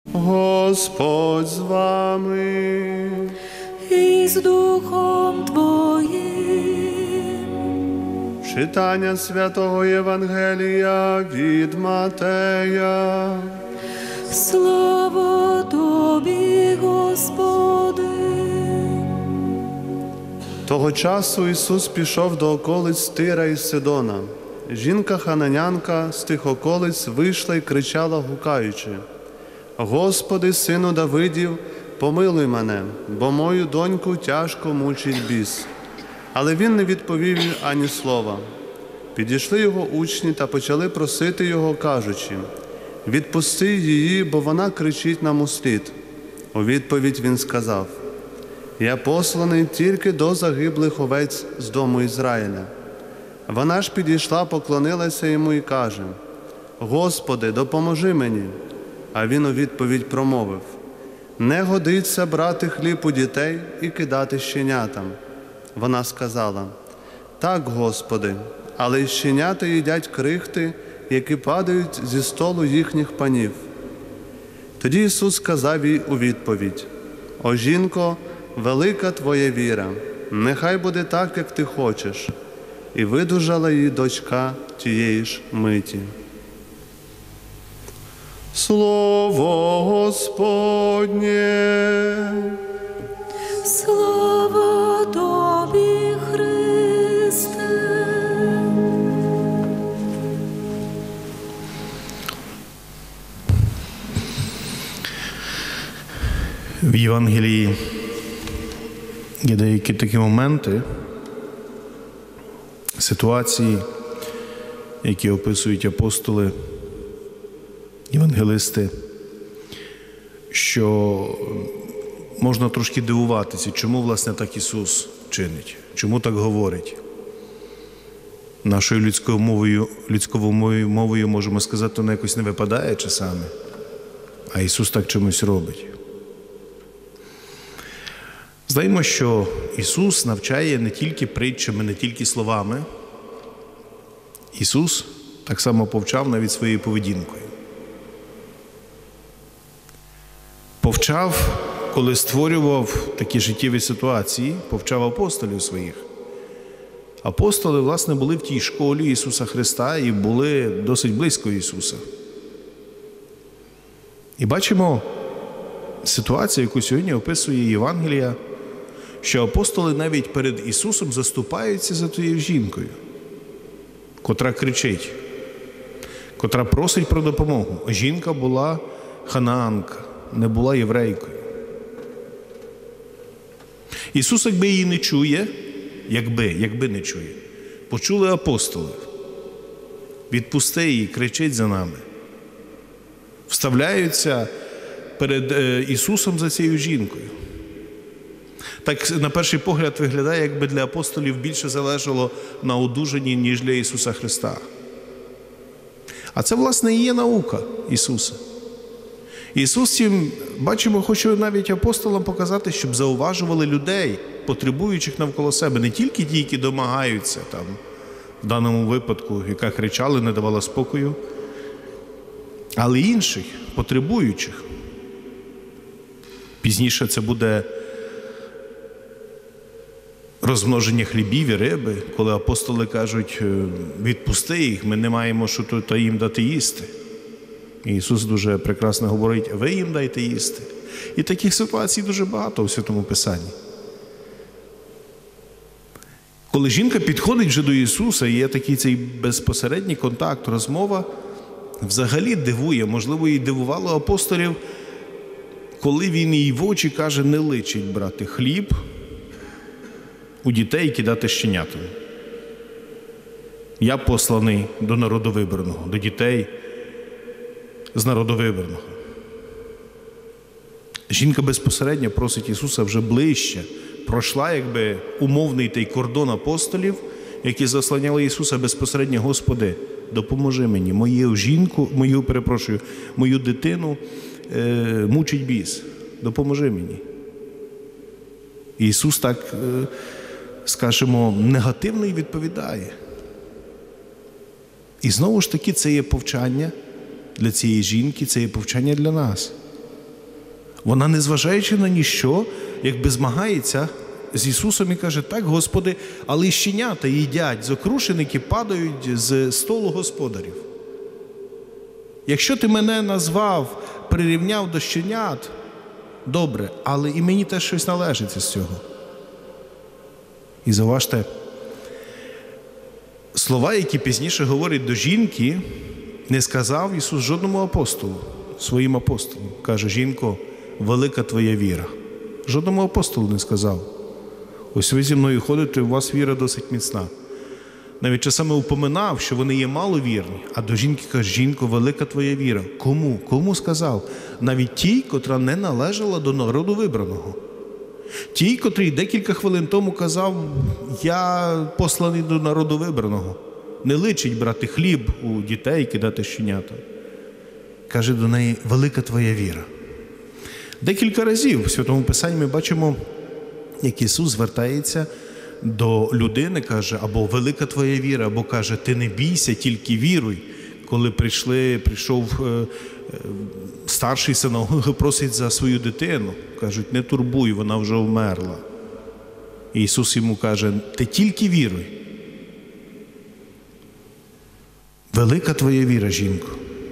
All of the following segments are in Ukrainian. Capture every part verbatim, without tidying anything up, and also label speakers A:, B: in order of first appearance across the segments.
A: Господь з вами.
B: І з Духом Твоїм.
A: Читання Святого Євангелія від Матея.
B: Слава Тобі, Господи.
A: Того часу Ісус пішов до околиць Тира і Сидона. Жінка-хананянка з тих околиць вийшла і кричала, гукаючи: «Господи, сину Давидів, помилуй мене, бо мою доньку тяжко мучить біс». Але він не відповів їй ані слова. Підійшли його учні та почали просити його, кажучи: «Відпусти її, бо вона кричить нам услід». У відповідь він сказав: «Я посланий тільки до загиблих овець з дому Ізраїля». Вона ж підійшла, поклонилася йому і каже: «Господи, допоможи мені». А він у відповідь промовив: «Не годиться брати хліб у дітей і кидати щенятам». Вона сказала: «Так, Господи, але й щенята їдять крихти, які падають зі столу їхніх панів». Тоді Ісус сказав їй у відповідь: «О жінко, велика твоя віра, нехай буде так, як ти хочеш». І видужала її дочка тієї ж миті. Слово Господнє.
B: Слава Тобі, Христе.
C: В Євангелії є деякі такі моменти, ситуації, які описують апостоли, євангелисти, що можна трошки дивуватися, чому, власне, так Ісус чинить, чому так говорить. Нашою людською мовою, людською мовою, можемо сказати, воно якось не випадає часами, а Ісус так чимось робить. Знаємо, що Ісус навчає не тільки притчами, не тільки словами. Ісус так само повчав навіть своєю поведінкою. Повчав, коли створював такі життєві ситуації, повчав апостолів своїх. Апостоли, власне, були в тій школі Ісуса Христа і були досить близько Ісуса. І бачимо ситуацію, яку сьогодні описує Євангелія, що апостоли навіть перед Ісусом заступаються за тією жінкою, котра кричить, котра просить про допомогу. Жінка була ханаанка, не була єврейкою. Ісус, якби її не чує, якби, якби не чує, почули апостоли: «Відпусти її, кричить за нами». Вставляються перед Ісусом за цією жінкою. Так, на перший погляд, виглядає, якби для апостолів більше залежало на одужанні, ніж для Ісуса Христа. А це, власне, і є наука Ісуса. Ісус цим, бачимо, хоче навіть апостолам показати, щоб зауважували людей, потребуючих навколо себе. Не тільки ті, які домагаються, там, в даному випадку, яка кричала, не давала спокою, але інших, потребуючих. Пізніше це буде розмноження хлібів і риби, коли апостоли кажуть: «Відпусти їх, ми не маємо що тут їм дати їсти». І Ісус дуже прекрасно говорить: «Ви їм дайте їсти». І таких ситуацій дуже багато у Святому Писанні. Коли жінка підходить вже до Ісуса, і є такий цей безпосередній контакт, розмова, взагалі дивує, можливо, і дивувало апостолів, коли він їй в очі каже: «Не личить брати хліб у дітей і кидати щенятам. Я посланий до народовибраного, до дітей з народовибраного». Жінка безпосередньо просить Ісуса вже ближче, пройшла якби умовний той кордон апостолів, які заслоняли Ісуса безпосередньо: «Господи, допоможи мені, мою жінку, мою, перепрошую, мою дитину е, мучить біс, допоможи мені». І Ісус так, е, скажімо, негативно й відповідає. І знову ж таки, це є повчання для цієї жінки, це є повчання для нас. Вона, незважаючи на ніщо, якби змагається з Ісусом і каже: так, Господи, але й щенята їдять з окрушеники, падають з столу господарів. Якщо ти мене назвав, прирівняв до щенят, добре, але і мені теж щось належить з цього. І зауважте, слова, які пізніше говорить до жінки, не сказав Ісус жодному апостолу, своїм апостолам. Каже: жінко, велика твоя віра. Жодному апостолу не сказав: ось ви зі мною ходите, у вас віра досить міцна. Навіть часами упоминав, що вони є маловірні, а до жінки каже: жінко, велика твоя віра. Кому? Кому сказав? Навіть тій, котра не належала до народу вибраного. Тій, котрий декілька хвилин тому казав: я посланий до народу вибраного. Не личить брати хліб у дітей, кидати щенята. Каже до неї: велика твоя віра. Декілька разів в Святому Писанні ми бачимо, як Ісус звертається до людини, каже: або велика твоя віра, або каже: ти не бійся, тільки віруй. Коли прийшли, прийшов е, е, старший синагоги, просить за свою дитину. Кажуть: не турбуй, вона вже вмерла. І Ісус йому каже: ти тільки віруй. Велика твоя віра, жінко.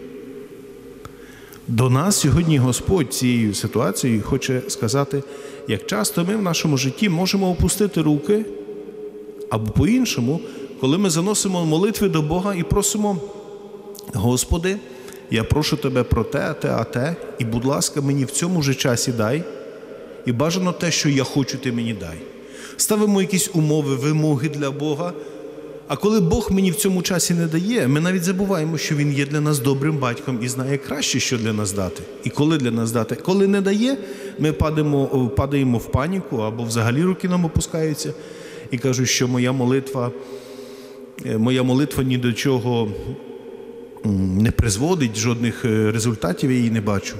C: До нас сьогодні Господь цією ситуацією хоче сказати, як часто ми в нашому житті можемо опустити руки, або по-іншому, коли ми заносимо молитви до Бога і просимо: Господи, я прошу Тебе про те, те, а те, і, будь ласка, мені в цьому же часі дай, і бажано те, що я хочу, Ти мені дай. Ставимо якісь умови, вимоги для Бога, а коли Бог мені в цьому часі не дає, ми навіть забуваємо, що Він є для нас добрим батьком і знає краще, що для нас дати. І коли для нас дати. Коли не дає, ми падаємо, падаємо в паніку, або взагалі руки нам опускаються, і кажуть, що моя молитва, моя молитва ні до чого не призводить, жодних результатів я її не бачу.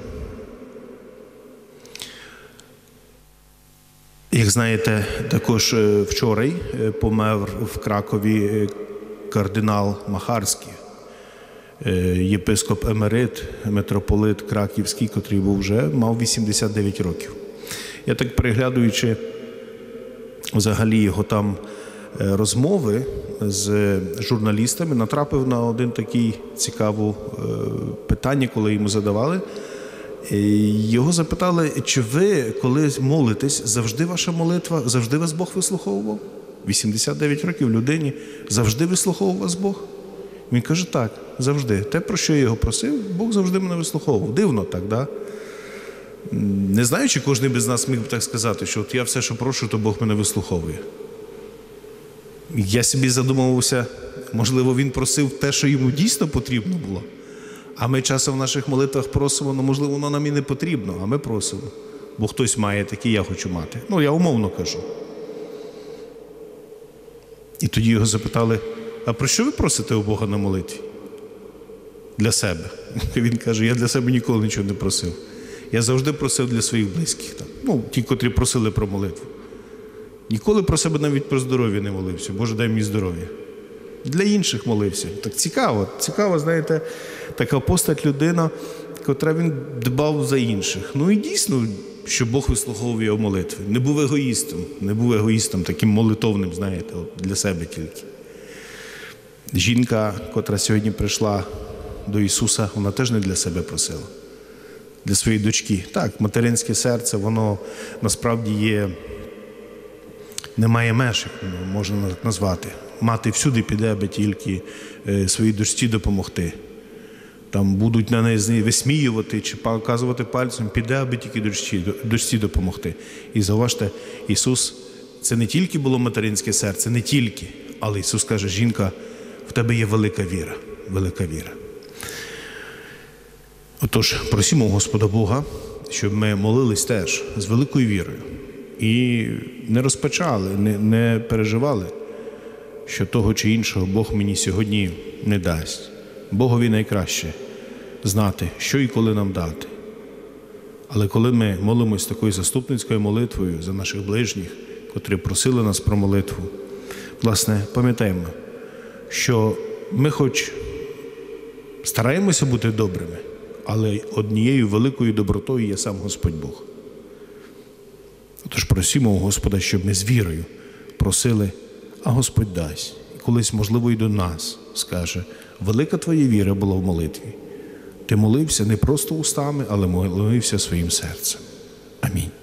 C: Як знаєте, також вчора помер в Кракові кардинал Махарський, єпископ емерит, митрополит Краківський, котрий був вже, мав вісімдесят дев'ять років. Я так переглядуючи взагалі його там розмови з журналістами, натрапив на один такий цікаве питання, коли йому задавали. Його запитали: чи ви, коли молитесь, завжди ваша молитва, завжди вас Бог вислуховував? вісімдесят дев'ять років людині, завжди вислуховував вас Бог? Він каже: так, завжди. Те, про що я його просив, Бог завжди мене вислуховував. Дивно так, да? Не знаю, чи кожен без нас міг би так сказати, що от я все, що прошу, то Бог мене вислуховує. Я собі задумувався, можливо, він просив те, що йому дійсно потрібно було. А ми часом в наших молитвах просимо, ну, можливо, воно нам і не потрібно, а ми просимо. Бо хтось має таке, я хочу мати. Ну, я умовно кажу. І тоді його запитали: а про що ви просите у Бога на молитві? Для себе. Він каже: я для себе ніколи нічого не просив. Я завжди просив для своїх близьких. Там. Ну, ті, котрі просили про молитву. Ніколи про себе навіть про здоров'я не молився. Боже, дай мені здоров'я. Для інших молився. Так цікаво, цікаво, знаєте, така постать людина, котра він дбав за інших. Ну і дійсно, що Бог вислуховував його молитви. Не був егоїстом, не був егоїстом, таким молитовним, знаєте, от для себе тільки. Жінка, котра сьогодні прийшла до Ісуса, вона теж не для себе просила. Для своєї дочки. Так, материнське серце, воно насправді є, немає меж, можна так назвати. Мати всюди піде, аби тільки своїй дочці допомогти. Там будуть на неї висміювати чи показувати пальцем, піде, аби тільки дочці, дочці допомогти. І зауважте, Ісус, це не тільки було материнське серце, не тільки, але Ісус каже: жінка, в тебе є велика віра, велика віра. Отож, просимо Господа Бога, щоб ми молились теж з великою вірою і не розпачали, не, не переживали, що того чи іншого Бог мені сьогодні не дасть. Богові найкраще знати, що і коли нам дати. Але коли ми молимось такою заступницькою молитвою за наших ближніх, котрі просили нас про молитву, власне, пам'ятаємо, що ми хоч стараємося бути добрими, але однією великою добротою є сам Господь Бог. Тож просимо у Господа, щоб ми з вірою просили, а Господь дасть. І колись, можливо, і до нас скаже: велика твоя віра була в молитві. Ти молився не просто устами, але молився своїм серцем. Амінь.